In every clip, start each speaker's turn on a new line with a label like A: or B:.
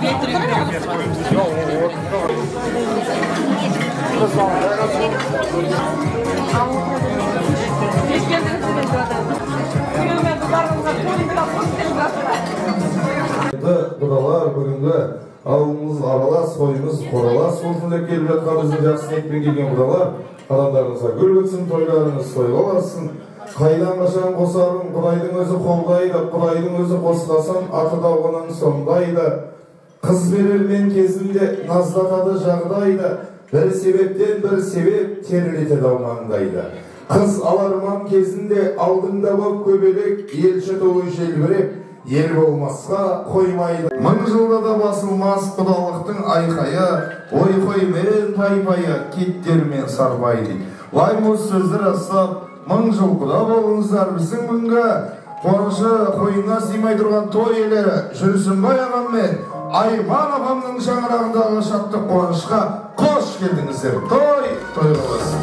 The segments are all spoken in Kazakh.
A: Budalar bugünkü avımız aralас, soyumuz qorалас olsun dep kelip жатқан біздің жақсы ниетпен келген budalar адамдарыңызға гүл өтсін, тойларыңыз тойға барсын. Қайдан қашан қосарын Құдайдың өзі қолдайды, Құдайдың өзі қосқасын аты дауғанын сондайды. Қыз берермен кезінде наздатады жағдайды, бір себептен бір себеп терілетеді алмаңдайды. Қыз аларман кезінде алдыңда боп көбелек, елші толы желбіреп, ел болмасқа қоймайды. Мың жылда да басылмас құдалықтың айқайы, ой мен пай-пайы, кеттермен сарбайды. Лаймыз сөздер астап, мың жыл құда болыңыздар біздің бүгінгі қуанышы қойына сыймай тұрған той елері Жүрсінбай ағам мен Айман апамның шаңырағындағы шаттық қуанышқа қош келдіңіздер. Той болсын.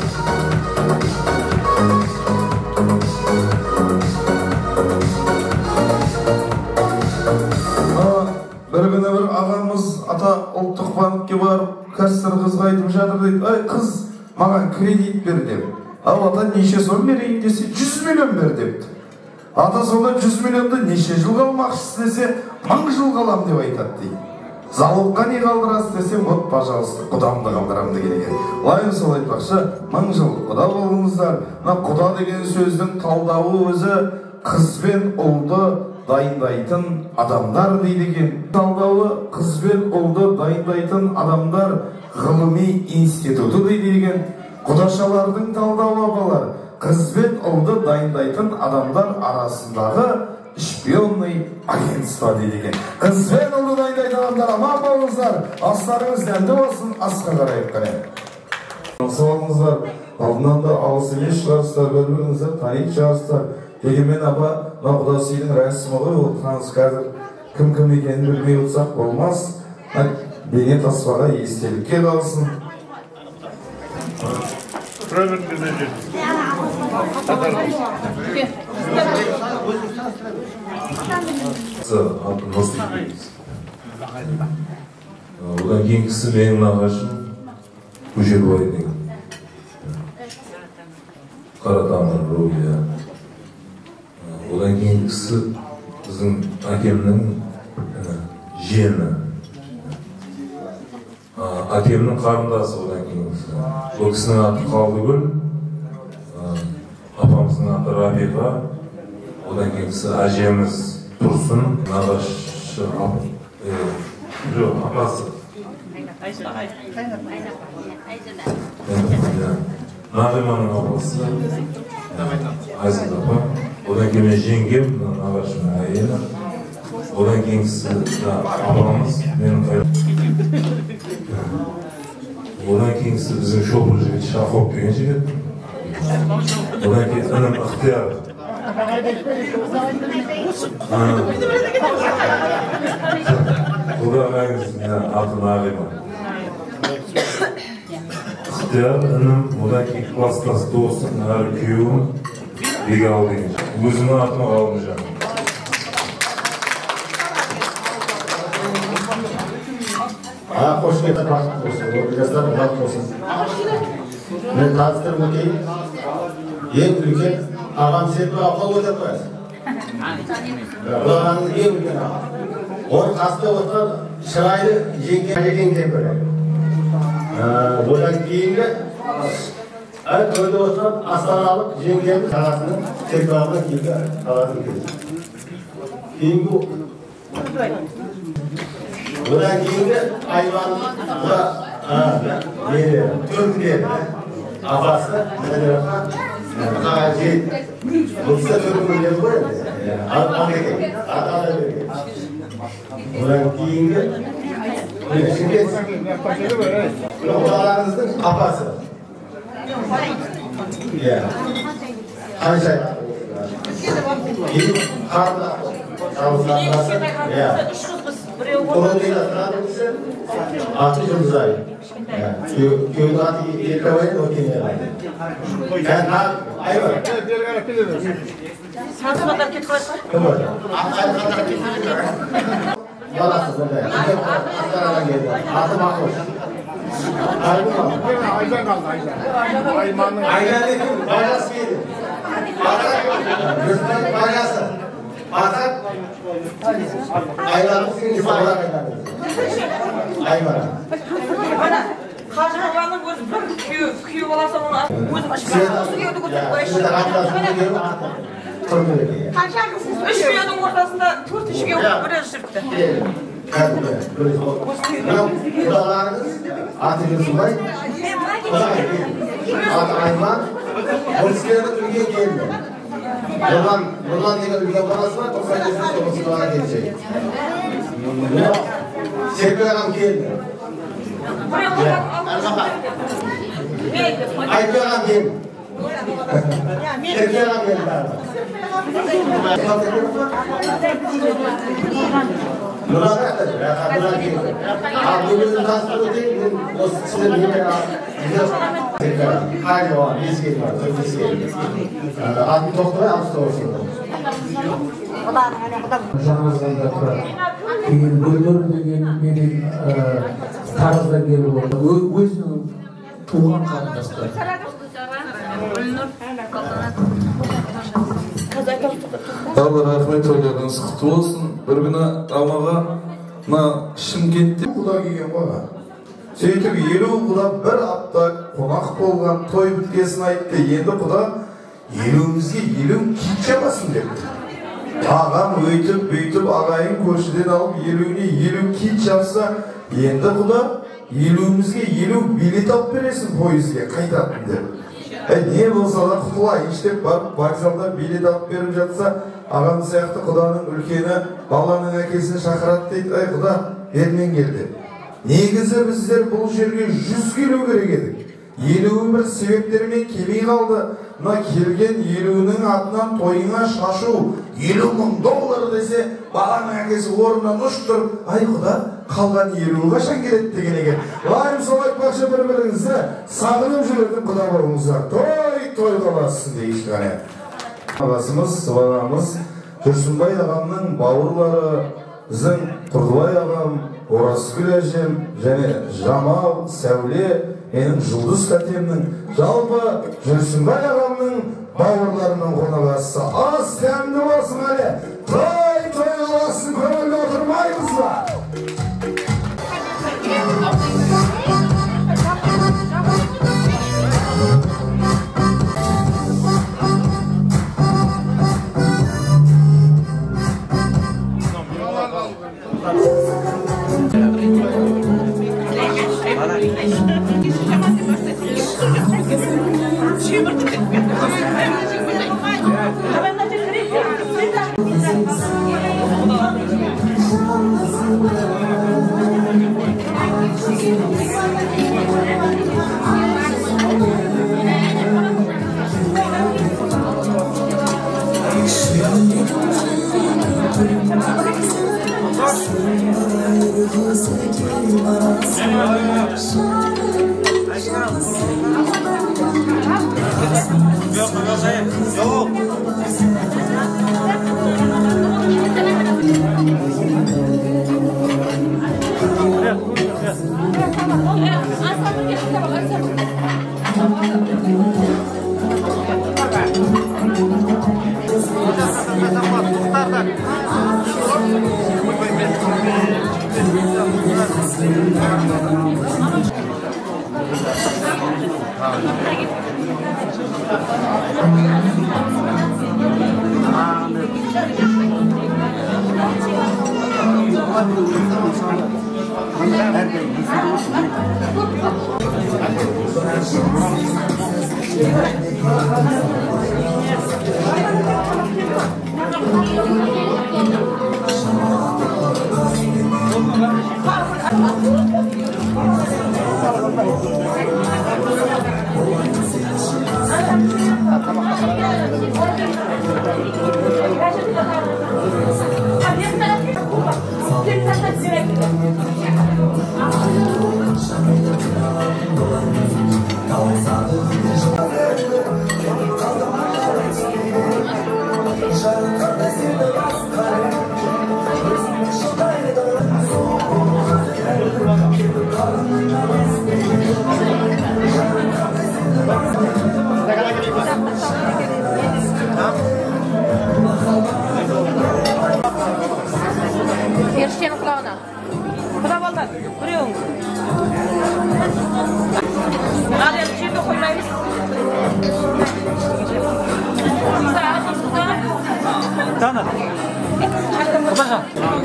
A: Bir күні бір ағамыз ата ұлттық банкке барып, кәсір қызға айтып жатыр дейді, ай қыз маған кредит бер деп. Ал ата неше сом берейін десе 100 миллион бер депті. Ата сонда 100 миллионды неше жыл қалмақшысы десе 1000 жыл қалам деп айтады дейді. Залогқа не қалдырасыз десе, вот пожалуйста құдамды қалдырамды керек. Лайым сол айтпақшы, 1000 жыл құда болыңыздар. Құда деген сөздің талдауы өзі қыз бен ұлды дайындайтын адамдар дейді екен. Талдауы қыз бен ұлды дайындайтын адамдар ғылыми институты дейді екен. Құдашалардың талдауы апалар қыз бен ұлды дайындайтын адамдар арасындағы шпионный агентство дейді екен. Қыз бен ұлды дайындайтын адамдар аман болыңыздар, астарыңыз дәмді болсын, асқа қарайып қарайық. Сауалыңыздар алдынан да алыс емес шығарсыздар, бір-біріңізді танитын шығарсыздар. Дегенмен апа, құдасының рәсімі ғой, ол қазір кім екенін білмей отырсақ болмас. Бейне таспаға естелікке қалсын.
B: Одан кейінгісі менің нағашым Көшербай деген. Қаратамыр руы. Одан кейінгісі біздің әкемнің жиені. Әкемнің қарындасы одан кейінгісі. Ол кісінің аты Қалдыгүл, апамыздың аты Рабиға, одан кейінгісі әжеміз Тұрсын, нағашы апасы. Нағиманың апасы Айзат апа. Одан кейін жеңгем, нағашымның әйелі. Одан кейінгісі апамыз, менің қайрым. Одан кейінгісі біздің шопыр жігіт Шахоп деген жігіт. Одан кейін інім Ықтияр. Одан әңгісінің аты Нағима. Ықтияр інім, одан кейін кластас досым, әрі күйеуім Бегал деген. Өзімнің атыма қалым жаң.
C: Қош келді бақыт болсын, жастар бақыт болсын. Мен таныстырым өтейін. Ең үлкен ағам серпі ақыл өтіп қоясың. Бұл ағамның ең үлкен ағам. Оның қасында отырған шырайлы жеңген кемпірі. Одан кейінгі тойда отырған астаналық жеңгеміз ағасының серпі ағамның кейінгі ағасының кейінгі одан кейінгі Айманның төркіндері апасы бұл кісі төркіндері ғой одан кейінгі Құдаларыңыздың апасы қанша қарда аты Жұлдызай. Күйеудің аты Еркебай, ол кемер. Айбар.
D: Сатып атар кетіп қалайсың?
C: Кім бар? balası böyle. Ankara'dan geldi. Adı Mahmut.
D: Aydan kaldı Aydan.
C: Aydan dedim, bayası geldi. Rüzgar bayası. Batak. Aydan'ın sinirci bayrağı Aydan.
E: Kaşıklarının gözü bir küyü olarsa onu gözü başına götürüp koyuyor.
C: Şimdi kapıdan gelip attı. Turnuyor.
E: Üç rüyanın ortasında turt işi yok, buraya sürttü.
C: Kudalarınız atınızı var. At Ayman. Polisiye'de Türkiye geldi. Buradan diye ülke parası var. 98 dolara gelecek. Serpil Hanım geldi. Aypil Hanım geldi. Serpil Hanım geldi. Nurhan Aktadır. Nurhan geldi. Abdülhamid'in tasarrufu değil. O sizin gibi hayır o an. Biz geldi. Biz geldi. Admin doktora Ağustos'ta.
F: Жаңағыда тұрады. Кейін гүлнұр деген менің таразда келіп отыр. Өзінің туған қарындастары.
A: Алла рахмет, ойларыңыз құтты болсын. Бір күні амаға мына Шымкентте құда келген бала. Сөйтіп 50 құда бір апта қонақ болған, той біткесін айтты. Енді құда 50-імізге 50 кит жабасын депті. Ағам өйтіп ағайын көршіден алып 50-іне 50 кит жапса, енді құда 50-імізге 50 билет алып бересің пойызге қайтатын деп. Не болса да құтылайыншы деп барып вокзалда билет алып беріп жатса, ағам сияқты құданың үлкені баланың әкесін шақырады дейді. Ай құда, бермен келді. Негізі біздер бұл жерге 100 келу керек едік. 50 бір себептермен келмей қалды. Мына келген 50-нің атынан тойыңа шашу $50,000 десе, баланың әкесі орнынан ұшып тұрып, ай құда, қалған 50 қашан келеді деген екен. Лайым сол айтпақшы бір-біріңізді сағынып жүретін құда болыңыздар. Той қаласың дейші ғане. Ағасымыз, сыбағамыз, Жүрсінбай ағамның бауырлары, біздің Құрдыбай ағам, Оразгүл әжем, және Жамал, Сәуле, менің Жұлдыз тәтемнің, жалпы Жүрсінбай ағамның бауырларының қонағасы. Аз тәмді болсын әлі. Той қаласын көңілді отырмаймыз ба?
E: Periştenin kulağına. Kula baldan. Görüyor musun? Hadi şimdi koymayız.
G: Tamam. Bakalım.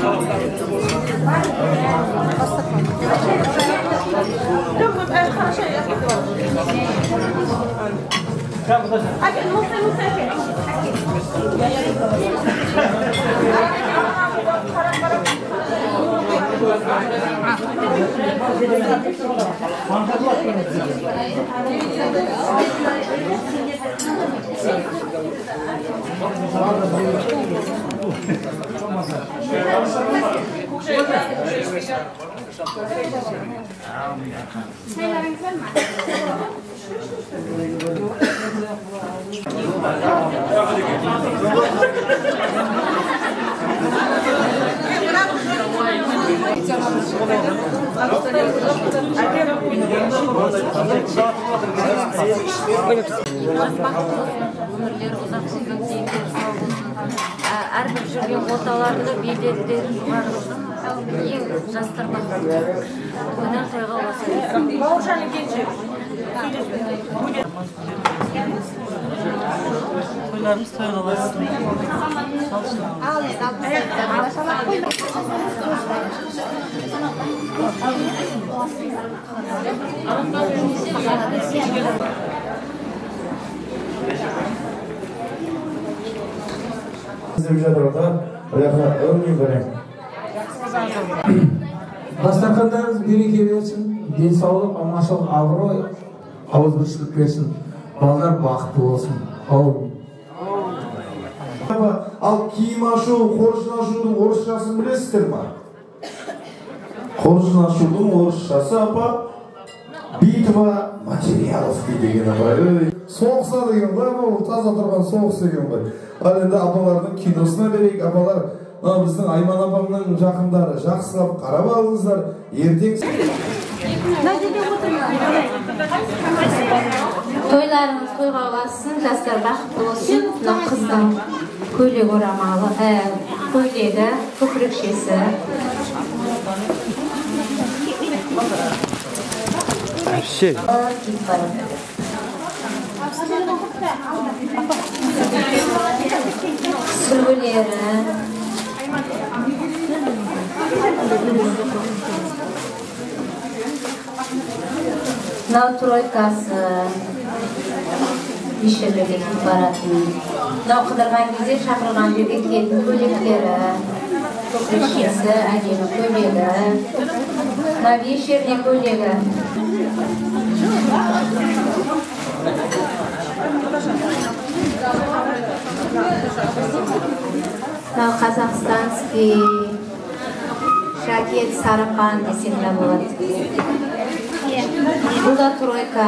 H: Әрбір жүрген орталарында билеттер бар болсын, ең жастар бақытты. Өнер тойға оласа.
E: Бауыржанның кенже.
G: Toylarımız toyga olsun.
F: Dastархандарыңыз береке берсін, денсаулық, аманшылық, абырой, ауызбіршілік берсін, балалар бақытты болсын. Аумин.
A: Ал киім ашу, қоржын ашудың орысшасын білесіздер ма? Қоржын ашудың орысшасы апа битва материаловки деген апа. Соғыса деген ғой, бұл таза тұрған соғыс деген ғой. Ал енді апалардың киносына берейік, апалар біздің Айман апамның жақындары жақсылап қарап алыңыздар. Ертең
H: Toylarımız toyga olasın, жастар бақытты болсын. Мына қыздың көйлек орамалы, көйлегі, көкірекшесі.
G: Şey.
H: Сүлгілері. Мынау тройкасы. Бишерлерге кетіп баратын. Мынау қыдырған кезде шақырған жерге келетін көйлектері. Көкірекшесі, әдемі көйлегі. Мынау вечерний көйлегі. Мынау қазақстанский жакет, сарапан десек те болады. Бұл да тройка.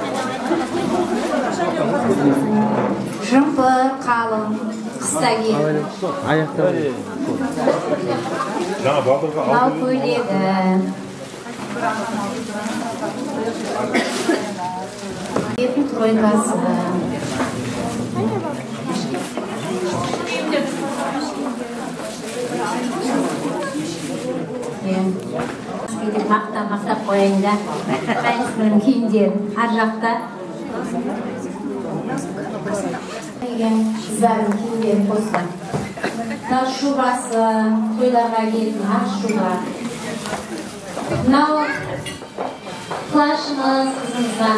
H: Жымпыр, қалың, қыста киетін. Мынау көйлегі. Етін тройкасы. Мақтап қойын да. Қайсының киімдерін ар жақта. Қыздардың киімдерін қосты. Мынау шубасы, тойларға келетін ақ шуба. Мынау плашымыз қызымызға.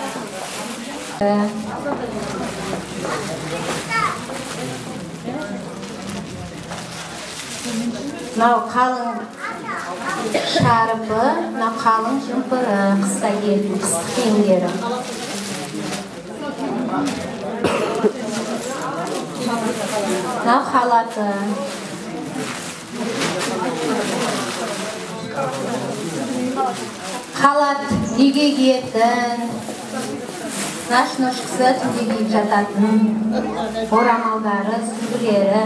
H: Мынау қалың шарпы, мынау қалың жымпыры, қыста келетін қыстық киімдері. Мынау халаты. Халат үйге киетін, ношнушкасы түнде киіп жататын, орамалдары, сүлгілері,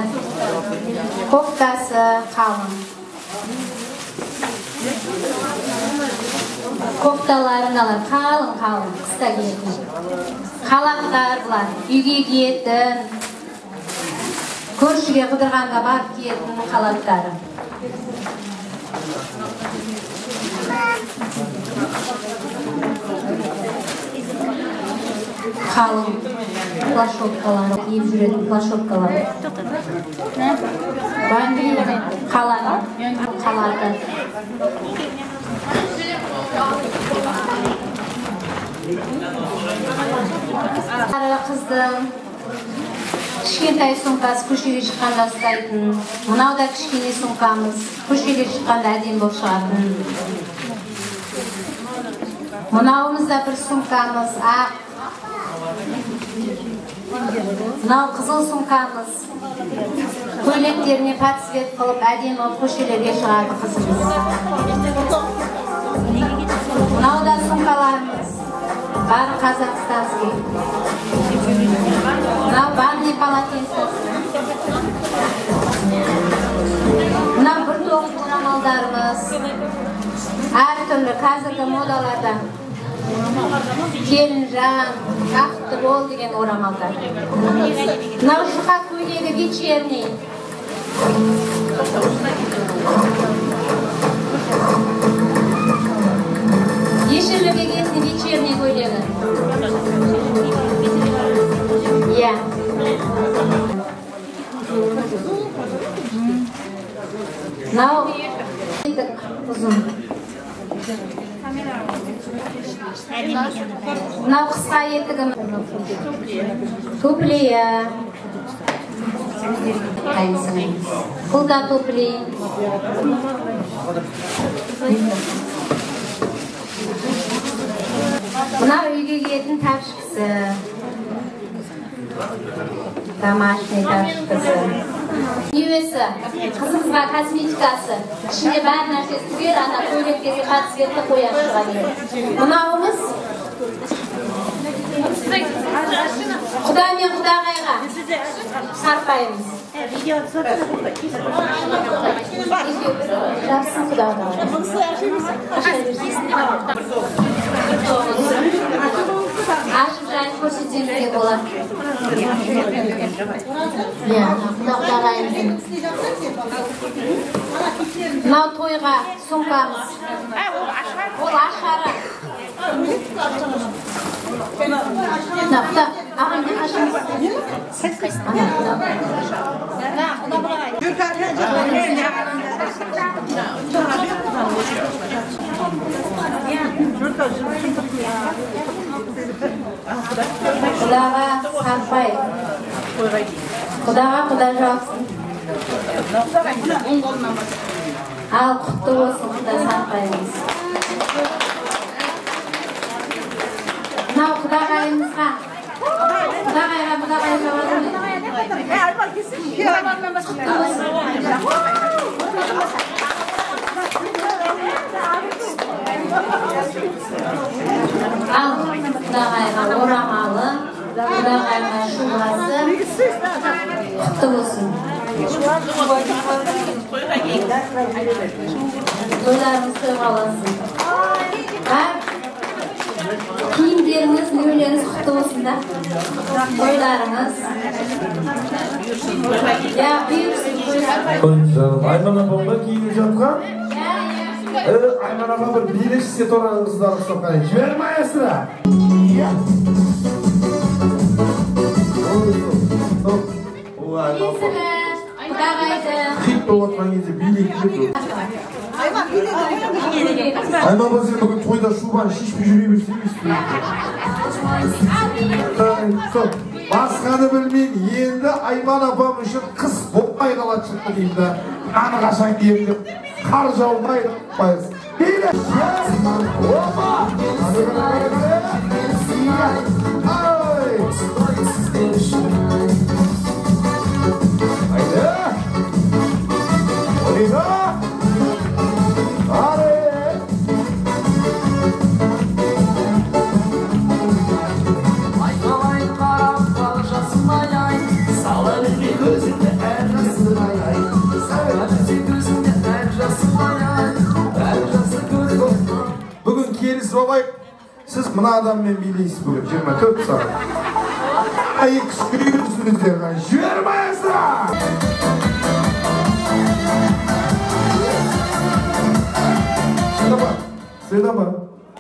H: кофтасы қалың. Koftalarındalar kalın kısa giyetin. Kalaklar bular, үйге giyetin. Көршіге қыдырғанға барып киетін халаттары. Қалың плашоткалар, киіп жүретін плашоткалар. Қалады. Қара қыздың кішкентай сумкасы көшеге шыққанда ұстайтын. Мынау да кішкене сумкамыз көшеге шыққанда әдемі болып шығатын. Мынауымыз да бір сумкамыз ақ. Мынау қызыл сумкамыз. Көйлектеріне подсвет қылып әдемі болып көшелерге шығады қызымыз. Мынау да сумкаларымыз. Бары Қазақстанский. Мынау банный полотенцесі. Мынау бір тоғыз орамалдарымыз. Әртүрлі қазіргі модаларда. Келінжан, ақтық бол деген орамалдар. Мынау жұқа көйлегі вечерний. Ешірліге кетін вечерний көйлегі. Иә. Мынау ұзын. Мынау қысқа етігім. Туплия. Бұл да туплия. Мынау үйге киетін тапшықсы. Домашний тапшықсы. Үйесі, қызымызға косметикасы. Ішінде бәр нәрсесі түгел, ана көйлектегі подсветті қояп шыға келеді. Мынауымыз Құда мен Құдағайға сарпаймыз. Жақсын Құдағайға. Ашып жайын көрсетемізге болады. Құдағайымыздың. Мынау тойға сумкамыз. Ол ашары. Ағамды ашамыз. Құдаға сарпай. Құдаға құда жақсын. Ал құтты болсын құда сарпаймыз. Мынау Құдағайымызға. Құдағайға жауады ме? Құтты болсын. Ал Құдағайға орамалы, Құдағайға шубасы. Құтты болсын. Тойларымыз тойға болсын. Киімдеріңіз, үйлеріңіз құтты болсын да. Тойларыңыз. Я бұйырсын тойлар.
A: Айман апамға киініп жатқан? Айман апа бір билесізсе тораңыздар ұстап қайын. Жіберім аясыра.
H: Есімі, Құдағайды.
A: Хит болып отқан кезде билек келеді. Айман апа сен бүгін тойда шубаны шешпей жүре берсең естейді. Басқаны білмейін, енді Айман апам үшін қыс болмай қалады шықты деймін да. Аны қашан кием деп, қар жаумай қойыз. Биле! Опа! Haydi! Oliga! Hadi!
I: Aynalayın karam kalışasın ayay. Sağlarını gözünde errasın ayay. Sağlarını gözünde errasın ayay. Errası göz olma.
A: Bugün kelisi mına adammen biyleysiz bugün 24 saat. Ayık sürüyorsunuz derken jüvermayasızlar. Seda bak.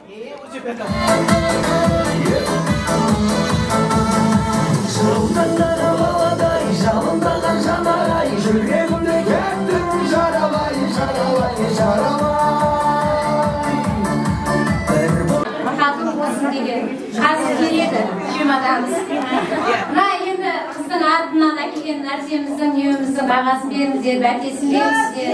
I: Şırıldanlar havaday, жалындаған жанарай, жүрегімде кеттің жаралай, жаралай, жаралай.
H: Hatun olsun деген қазір келеді жемадамыз. Мына енді қыздың артынан әкелген нәрсеміздің немеміздің бағасын беріңіздер, бәтесін беріңіздер.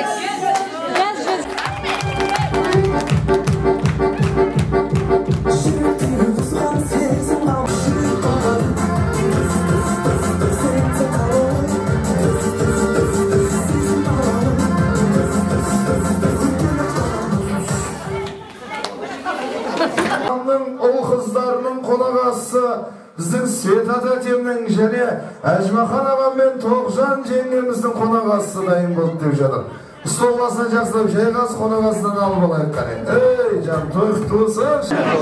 A: Ол қыздарының қонағасы біздің Света тәтемнің және Әжмахан ағам мен Тоғжан жеңгеміздің қонағасы дайын болды деп жатыр. Стол басына жақсылап жайғас қонағасынан алып алайық қане. Ей, жан той құтты болсын.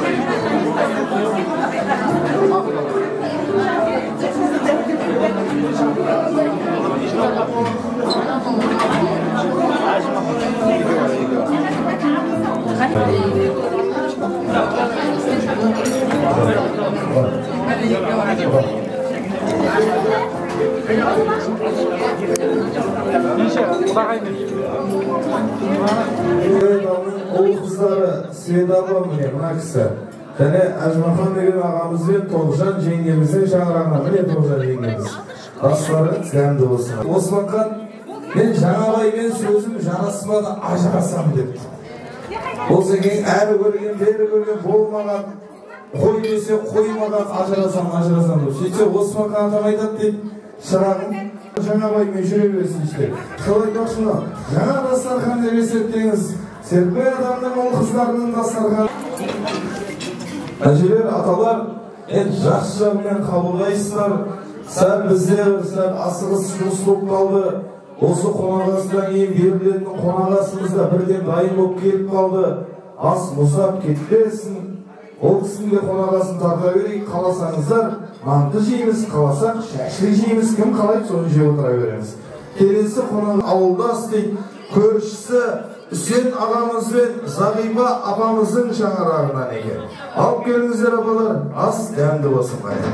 A: Ол қыздары Света апам міне мына кісі және Әжмахан деген ағамыз бен Тоғжан жеңгеміздің шаңырағына міне Тоғжан жеңгеміз астары дәмді болсын. Османхан мен жаңабаймен сөзім жараспады ажырасам депті. Болса кейін әрі көрген бері көрген болмаған қой десе қоймаған ажырасам деп сөйтсе Османхан атам айтады дейді шырағым жаңабаймен жүре берсін işte. Солай айтпақшыны жаңа дастархан деп есептеңіз. Серпе адамның ол қыздарының дастарханы. Әжелер, аталар, жақсы жағымен қабылдайсыздар. Сәл біздер, сәл асығыс жұмыс болып қалды. Осы қонағасыдан кейін берілетін қонағасымызда бірден дайын болып келіп қалды. Ас мұздап кетпесін. Ол кісінің де қонағасын тарта берейік. Қаласаңыздар, манты жейміз, қаласақ, шәшілік жейміз. Кім қалайды, соны жеп отыра береміз. Келесі қонақ ауылдас дейді, көршісі Үсен ағамыз бен Зағиба апамыздың шаңырағынан екен. Алып келіңіздер апалар, ас дәмді болсын қайда.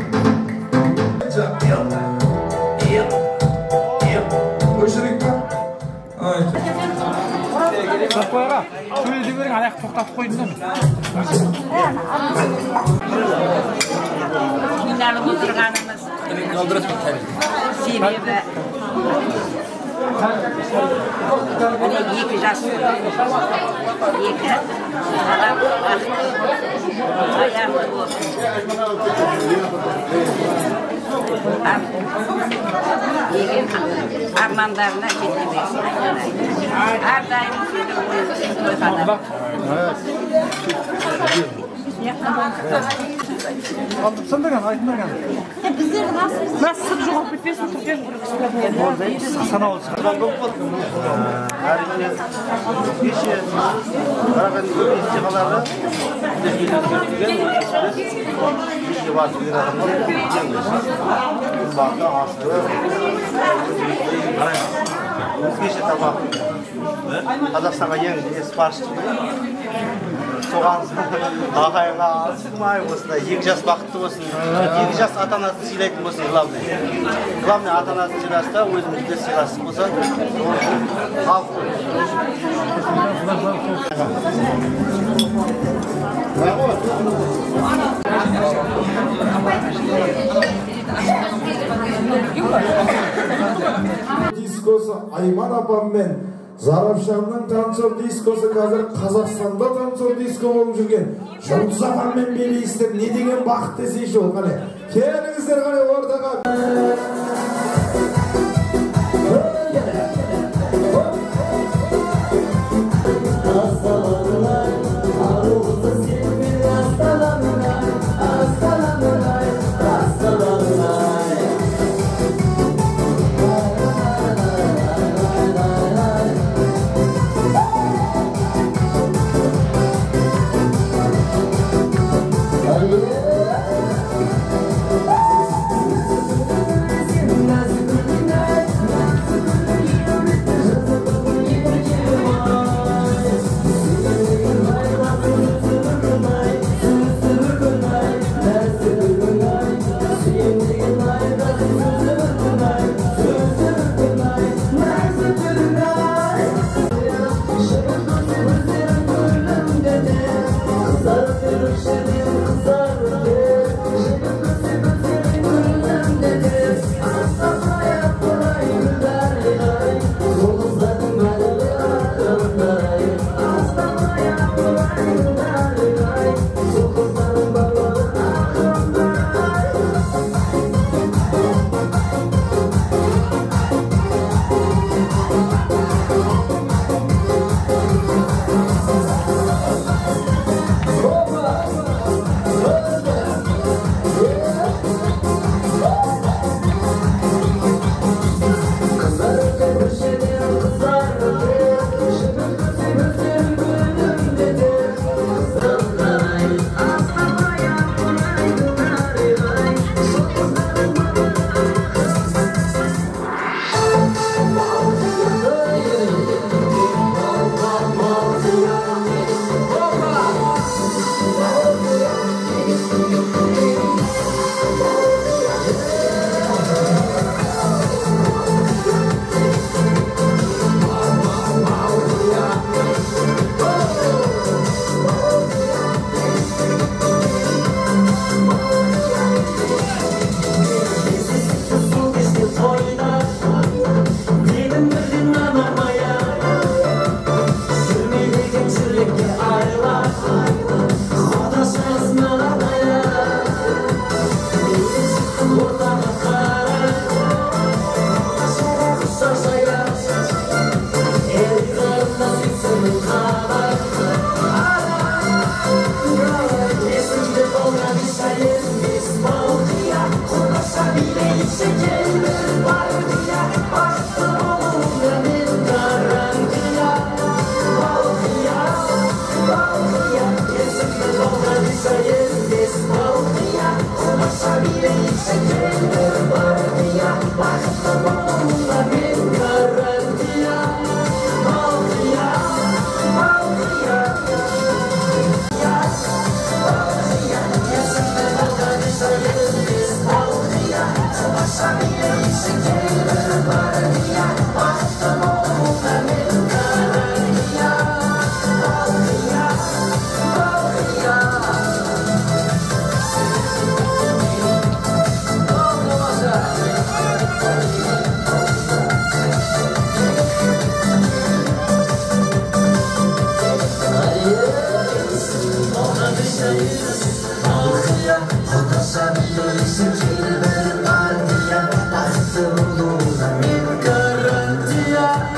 A: Көшірек па?
G: Қойға, сөйледе берің, аяқ тоқтатып қойдың да.
E: Жиналып отырғанымыз себебі екі жас екі адам аяқты болсын. Деген армандарына жете берсін. Әрдайым
G: Сындырған, айтындырған.
E: Біздердің асымыз насып жоғап бітпесін түрген бір кісілер.
G: Санауы шығарған болып болды.
C: Әрине, кеше қараған фестивалары кеше басып барды асты өзгеше тамақ Қазақстанға ең сипарыш соған ағайынға асылмай осындай екі жас бақытты болсын, екі жас ата-анасын сыйлайтын болсын. Главное ата-анасын сыйласа, өзімізді сыйласын болса, халық
A: дискосы Айман апаммен Зарапшанның танцор дискосы қазір Қазақстанда танцор диско болып жүрген Жұлдыз апаммен билейсіздер не деген бақыт десейші ол қане. Келіңіздер қане ортаға.
I: Garantia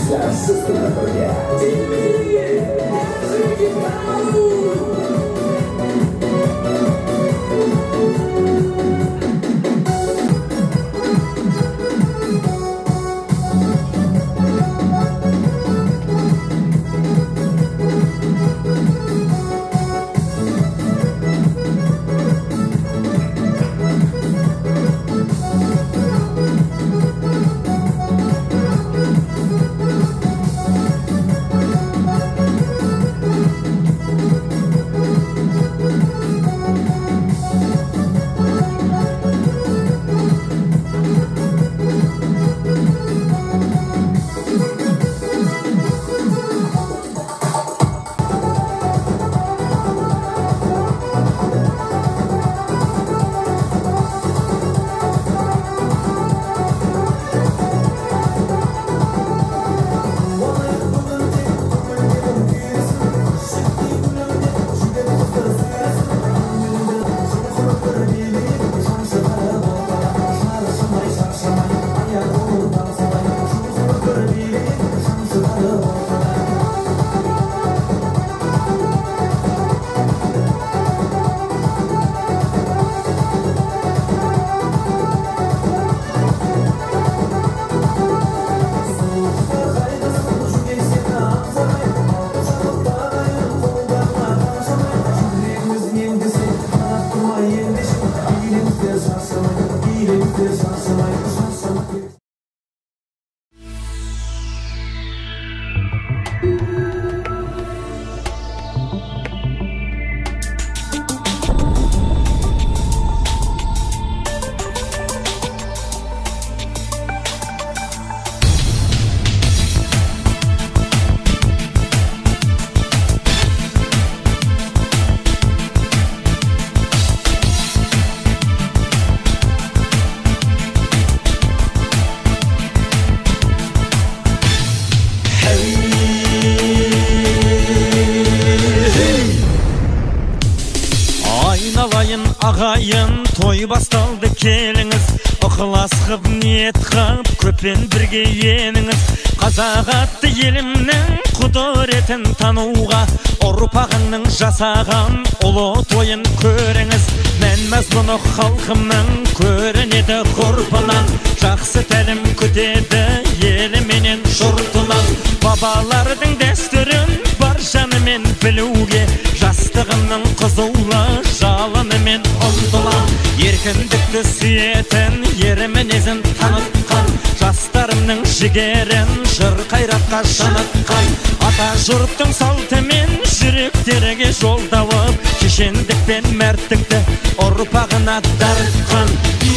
J: Ağayın toy bastaldı keliniz, ıxlas qıp niyet qıp köpen birge yeniniz. Қазақ атты елімнің құдыретін тануға, ұрпағыңның жасаған ұлы тойын көріңіз. Мәнмәз бұны халқымның көрінеді ғұрпынан, жақсы тәлім күтеді еліменен жұртынан. Бабалардың дәстүрін бар жанымен білуге, жастығымның қызулы жалынымен ұмтылам. Еркіндікті сүйетін ер мінезін танытқан, жастарымның жігерін жыр қайратқа жанатқан. Ата жұрттың салтымен жүректерге жолдауып, кешендік пен мәрттікті ұрпағына дарытқан.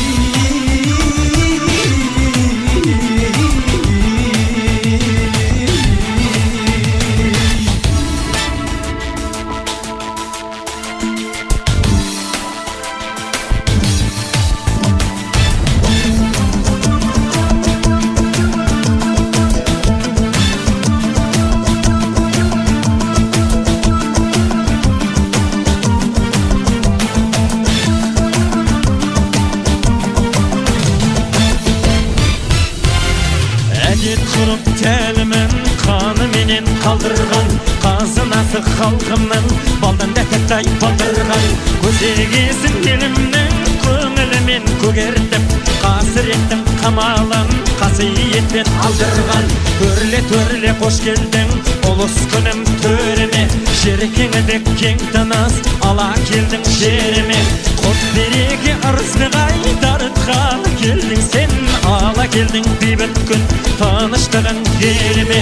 J: Тәлімін қаныменен қалдырған, қазынасы халқымның балдан дәкеттай батырған. Көзегесін елімнің көңілімен көгертіп, қасіреттің қамалын қасиетпен алдырған. Төрле қош келдің ұлыс күнім төріме, жер кеңідік кең тыныс ала келдің жеріме. Құт береке ырысбай дарытқан келдің сен, ала келдің бейбіт күн таныштығын еліме.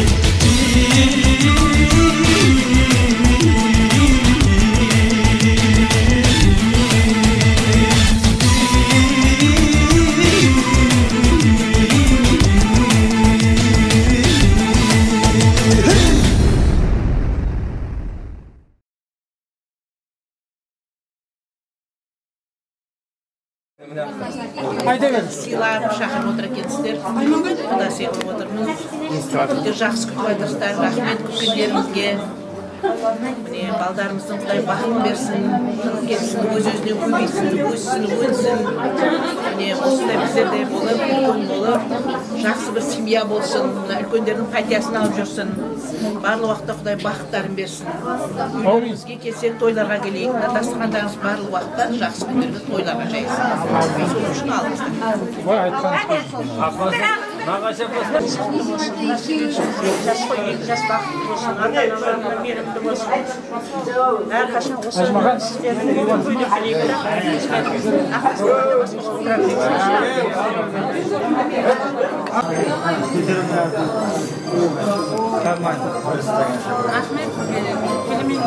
K: Сыйлап шақырып отыр екенсіздер. Құда сыйлап отырмыз. Жақсы күтіп отырсыздар. Рахмет күткендеріңізге. Mine baldarımızın Құдай бақытын берсін, келсін, өз-өзіне көбейсін, өссін, өнсін. Міне осындай біздерде болып, үлкен болып, жақсы бір семья болсын, үлкендердің пәтерсін алып жүрсін. Барлық уақытта Құдай бақыттарын берсін. Үйлеріңізге келсек, тойларға келейік. Дастархандарыңыз барлық уақытта жақсы күндерге тойларға жайсын. Сол үшін алыңыздар. Жас бақытты болсын, ата-аналарына мейірімді болсын. Әрқашан осы істердің көйлеп білейік.
E: Ahmet, filmin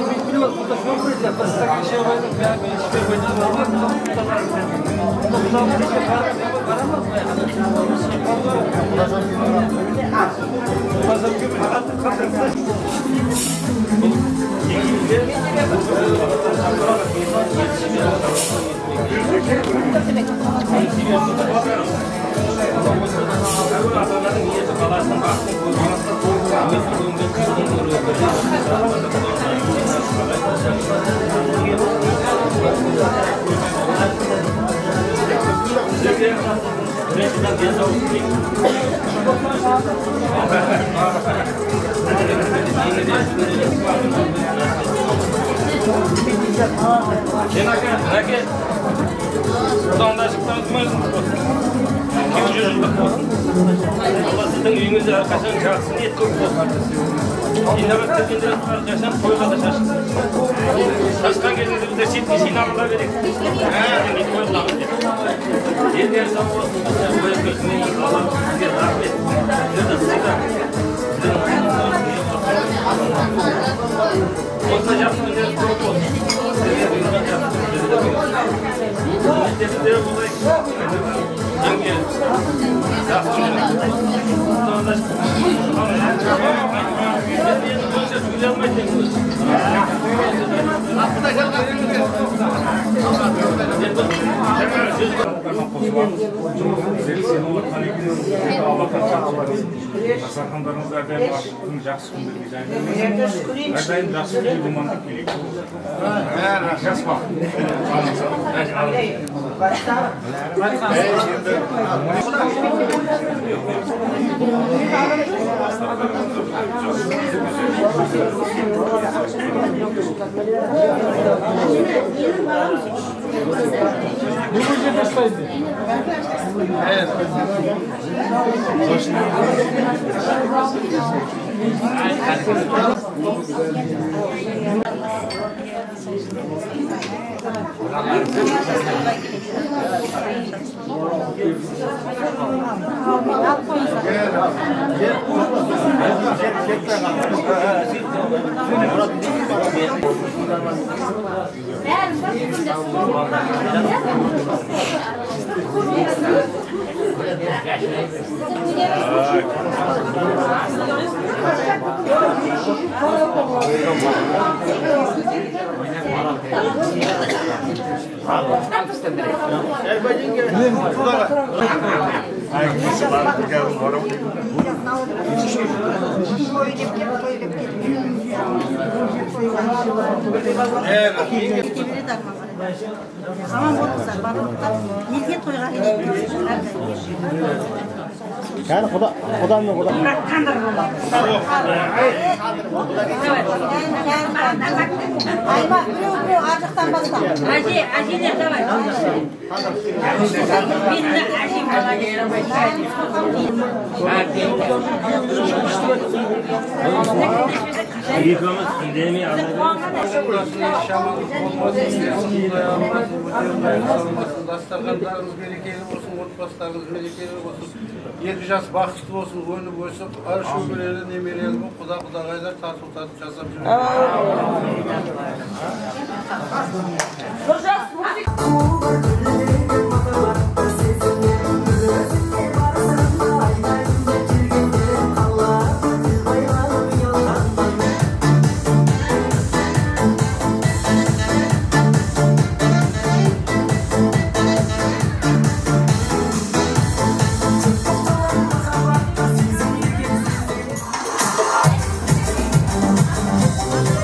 B: Sizin uyunuzu arkadaşlar çarpsın diye çok bozmak istiyorum. İnanmak istediğinde arkadaşlar koyuğa da şaşırsın. Şaşkan geldiğinde bize çift kişiyi alına verin. Git koyuğa alın diye. Yediğer zaman olsun. Koyuğa gözünü Allah'ım size rahmet. Nerede size rahmet. Olsa yapsın diye çok olsun. Müşterileri olayı. Hangi?
G: Дастархандарыңызда әрдайым ашықтың жақсы күндерге жайылып әрдайым жақсы думандап келейік. Жас бақыт.
K: Zaman bolsa bardakta elге тойға келейік.
C: Yani Құдан мен Құдан.
H: Ayma, біреу аржақтан баста.
E: Әже, давай. Мен әжем бала
B: Yıkamız gidemi
D: Dastархандарыңыз берекелі болсын, отбасыларыңыз берекелі болсын. Екі жас бақытты болсын, өніп өсіп, ар шөберелі, немерелі болып, құда-құдағайлар тату-тату жасап
I: We'll be right back.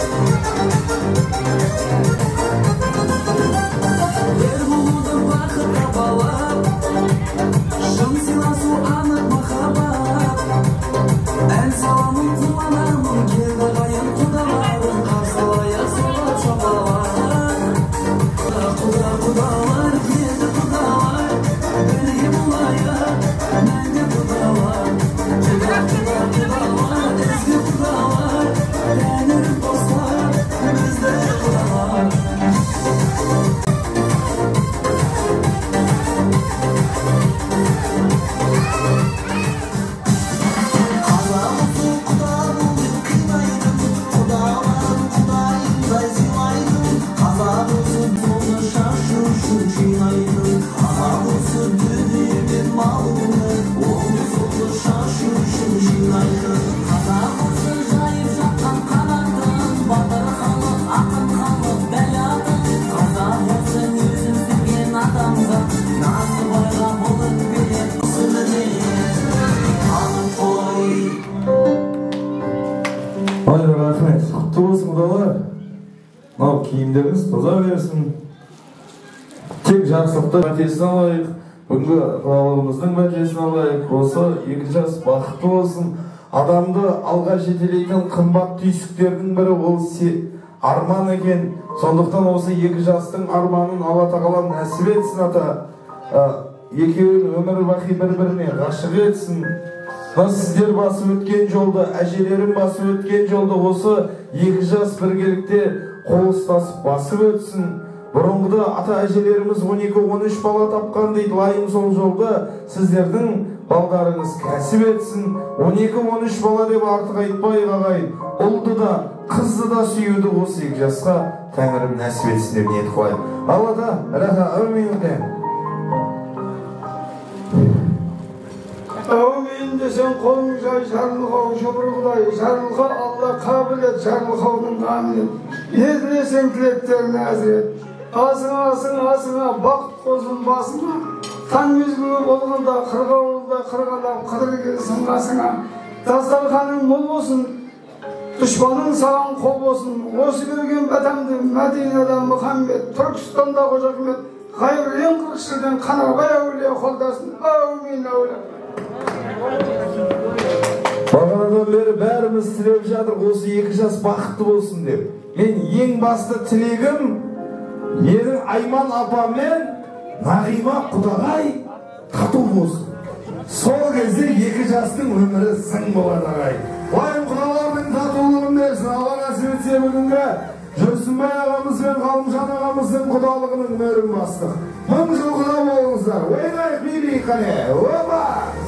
A: Rahmet, құтты болсын құдалар. Мынау киімдеріңіз тоза берсін. Тек жақсылықты мәтесін алайық, бүгінгі құдалығымыздың мәтесін алайық. Осы 2 жас бақытты болсын. Адамды алға жетелейтін қымбат түйсіктердің бірі ол арман екен. Сондықтан осы 2 жастың арманын Алла тағала нәсіп етсін ата. Екеуін өмір бақи бір-біріне ғашық етсін. Сіздер басып өткен жолды, әжелерім басып өткен жолды осы 2 жас біргелікте қол ұстасып басып өтсін. Бұрынғыда ата әжелеріміз 12-13 бала тапқан дейді, лайым сол жолда сіздердің балдарыңыз кәсіп етсін. 12-13 бала деп артық айтпай ағайын, ұлды да, қызды да сүюді осы 2 жасқа Тәңірім нәсіп етсін деп ниет қылайық. Алла да, рәха, әумин.
L: Әумин десен қолың жай жарылғау шұбыр Құдай, жарылға Алла қабілет, жарылғаудың қамілет. Еділесен тілектерін әзірет. Асыңа, бақыт қозын басыңа. Таң мезгілі болғанда, қырғауылда қырғалап қыдыр келсін қасыңа. Дастарханың мол болсын, дұшпаның саған қол болсын. Осы берген бәтәмді Мәдине'ден Мұхаммед, Түркістанда Қожа Ахмет, қайыр ең қырықшылден қанарбай әулие қолдасын. Әумин әулие.
A: Бағанадан бері бәріміз тілеп жатыр, осы 2 жас бақытты болсын деп. Мен ең басты тілегім, менің Айман апамен Нағима құдағай тату болсын. Сол кезде 2 жастың өмірі сың болады ағай. Лайым құдалардың татулығын берсін. Алла нәсіп етсе бүгінгі Жүрсінбай ағамыз бен Ғалымжан ағамыздың құдалығының мөрін бастық. 1000 жыл құда болыңыздар. Ойнайық билейік қане. Опа!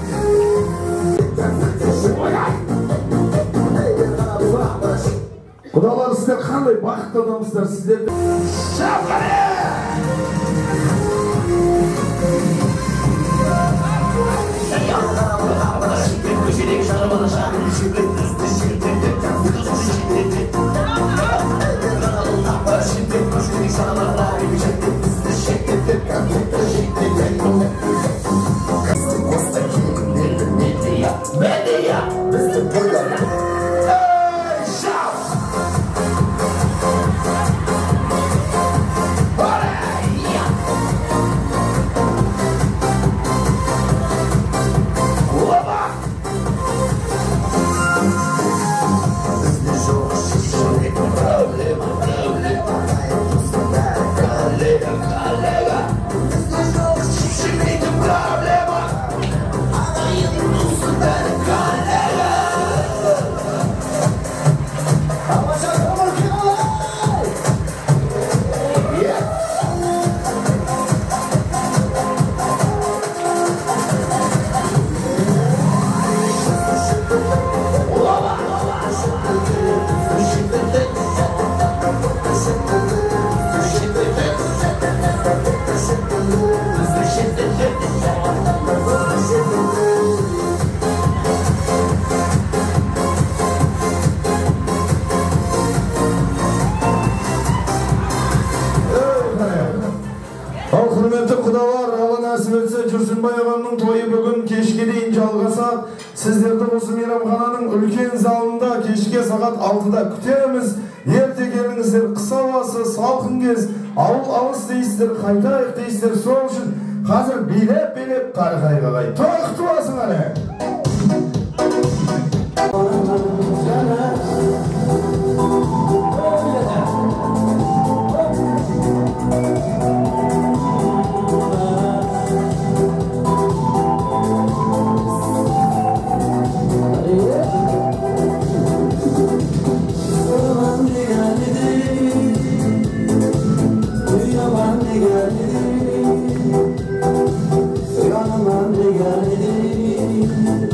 A: Құдалар, сіздер қандай бақытты адамсыздар, сіздерді шапқане! Жүрсінбай ағамның тойы бүгін кешке дейін жалғасады. Сіздерді осы мейрамхананың үлкен залында кешке сағат 6-да күтеміз. Ерте келіңіздер, қыс ауасы, салқын кез, ауыл алыс дейсіздер, қайтайық дейсіздер. Сол үшін қазір билеп тарқайық ағай. Тоқты басың әлі.
I: Yanıma geldi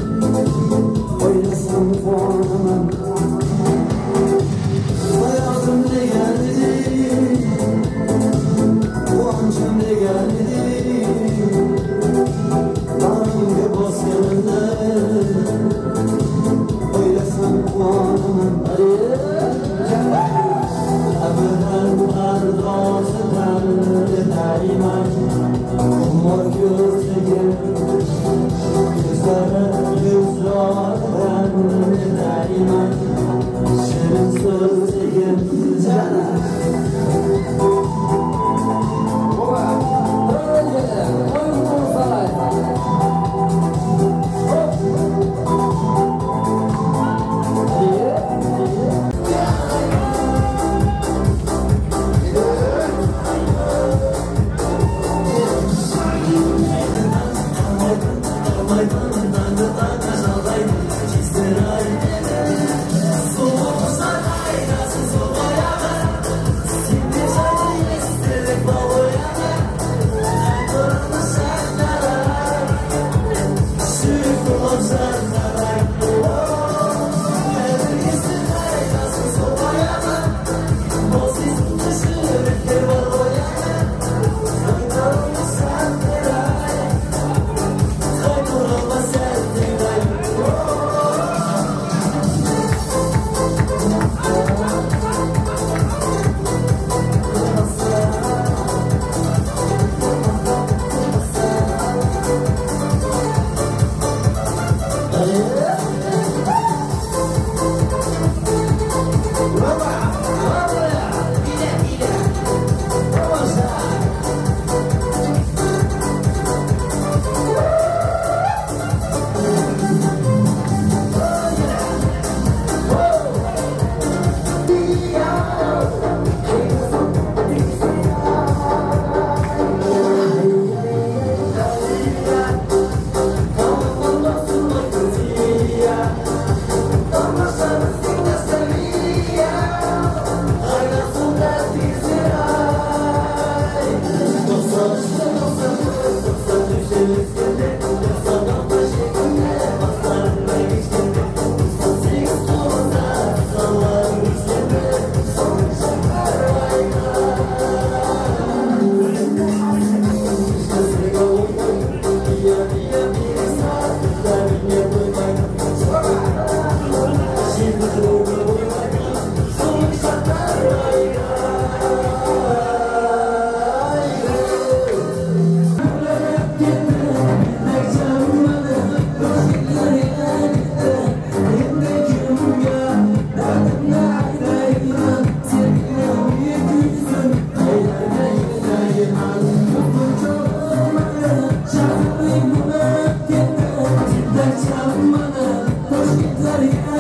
I: Hoş